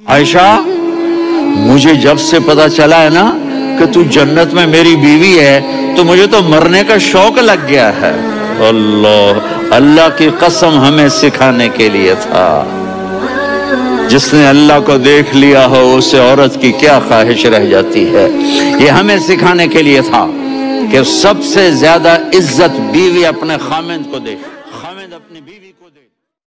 आयशा, मुझे जब से पता चला है ना कि तू जन्नत में मेरी बीवी है तो मुझे तो मरने का शौक लग गया है। अल्लाह की कसम हमें सिखाने के लिए था। जिसने अल्लाह को देख लिया हो उसे औरत की क्या ख्वाहिश रह जाती है। ये हमें सिखाने के लिए था कि सबसे ज्यादा इज्जत बीवी अपने खामिंद को दे।